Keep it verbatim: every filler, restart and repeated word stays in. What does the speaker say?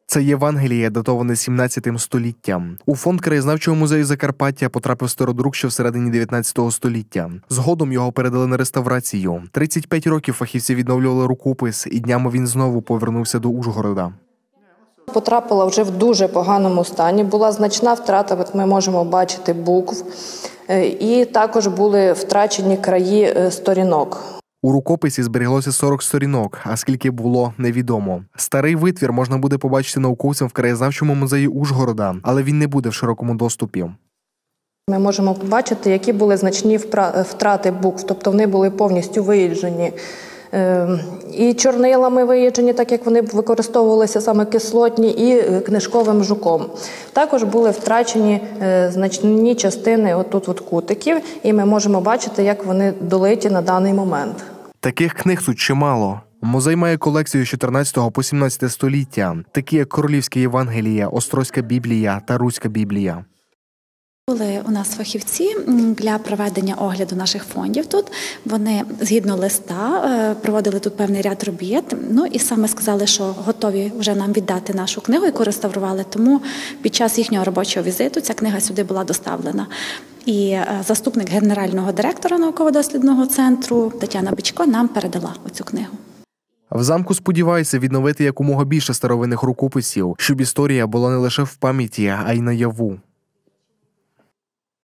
Це Євангеліє, датоване сімнадцятим століттям. У фонд краєзнавчого музею Закарпаття потрапив стародрук ще всередині дев'ятнадцятого століття. Згодом його передали на реставрацію. тридцять п'ять років фахівці відновлювали рукопис, і днями він знову повернувся до Ужгорода. Потрапила вже в дуже поганому стані, була значна втрата, от ми можемо бачити, букв, і також були втрачені краї сторінок. У рукописі збереглося сорок сторінок, а скільки було – невідомо. Старий витвір можна буде побачити науковцям в краєзнавчому музеї Ужгорода, але він не буде в широкому доступі. Ми можемо побачити, які були значні втрати букв, тобто вони були повністю виїджені. І чорнилами виїджені, так як вони використовувалися саме кислотні, і книжковим жуком. Також були втрачені значні частини отут от кутиків, і ми можемо бачити, як вони долиті на даний момент. Таких книг тут чимало. Музей має колекцію з чотирнадцятого по сімнадцяте століття, такі як Королівське Євангеліє, Острозька Біблія та Руська Біблія. Були у нас фахівці для проведення огляду наших фондів тут. Вони згідно листа проводили тут певний ряд робіт. Ну і саме сказали, що готові вже нам віддати нашу книгу, яку реставрували. Тому під час їхнього робочого візиту ця книга сюди була доставлена. І заступник генерального директора науково-дослідного центру Тетяна Бичко нам передала оцю книгу. В замку сподіваються відновити якомога більше старовинних рукописів, щоб історія була не лише в пам'яті, а й наяву.